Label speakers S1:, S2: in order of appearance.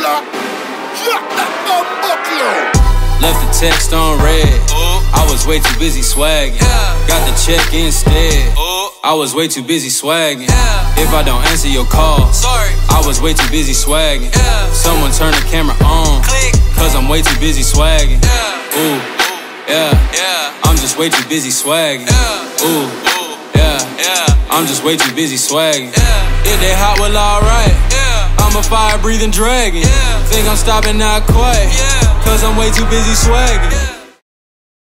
S1: Left the text on red. I was way too busy swagging. Got the check instead. I was way too busy swagging. If I don't answer your call, sorry, I was way too busy swagging. Someone turn the camera on, cause I'm way too busy swagging. Ooh, yeah, I'm just way too busy swagging. Ooh, yeah, I'm just way too busy swagging. If they hot, well alright. I'm a fire-breathing dragon. Think I'm stopping, not quite. Cause I'm way too busy swagging.